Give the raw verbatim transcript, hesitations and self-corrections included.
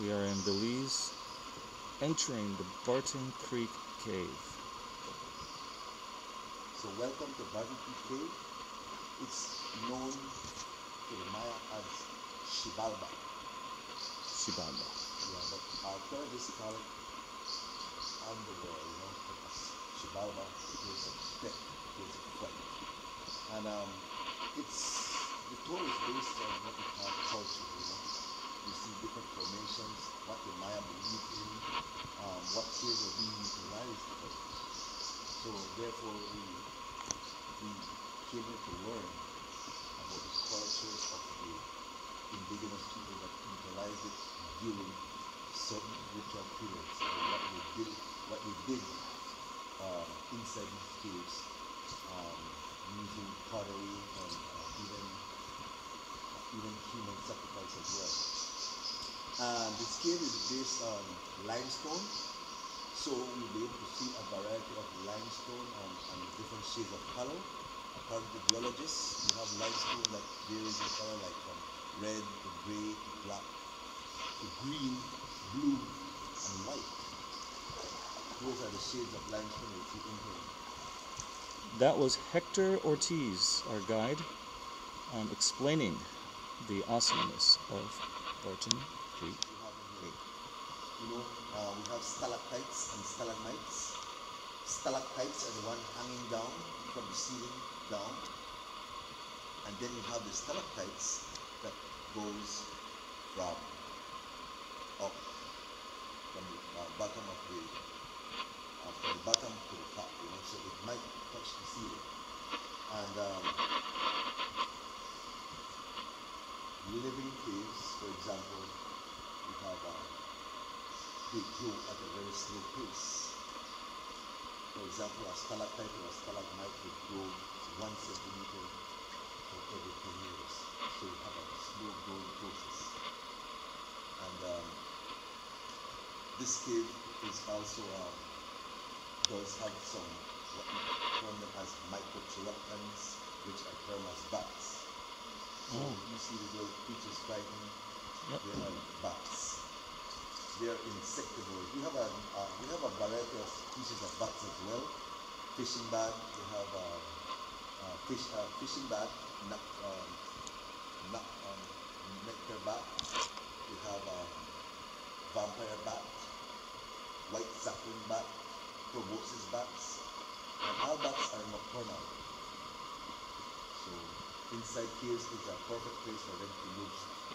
We are in Belize, entering the Barton Creek Cave. So welcome to Barton Creek Cave. It's known to the Maya as Xibalba. Xibalba. Yeah, but our tourists call it underworld, you know, because Xibalba is a pet, is a friend. And um, it's, the tour is based on what we call culture, you know. You see different formations, what the Maya believed in, um, what caves are being utilized for. So therefore we, we came here to learn about the cultures of the indigenous people that utilize it during certain ritual periods, and what they did, what they did um, inside these caves, um, using pottery and uh, even uh, even human sacrifice as well. And this cave is based on limestone, so you'll be able to see a variety of limestone and, and different shades of color. According to geologists, you have limestone that varies in color, like from red to gray to black to green, blue, and white. Those are the shades of limestone you see in here. That was Hector Ortiz, our guide, um, explaining the awesomeness of Barton Creek Cave. You know, uh, we have stalactites and stalagmites. Stalactites are the one hanging down from the ceiling down. And then you have the stalactites that goes from up, from the uh, bottom of the, uh, from the bottom to the top, you know, so it might touch the ceiling. And um, living caves, for example, we have uh, they grow at a very slow pace. For example, a stalactite or a stalagmite would grow one centimeter for every ten years. So you have a slow growing process. And um, this cave is also um, does have some what we term them as microterraptans, which are termed as bats. So Oh. you see these little creatures fighting, Yep. they are bats. They are insectivores. We have a uh, we have a variety of species of bats as well. Fishing bat. We have a uh, uh, fish uh, fishing bat, nut, um, nut, um, nectar bat. We have a vampire bat, white sapling bat, proboscis bats, and all bats are nocturnal. So inside caves is a perfect place for them to live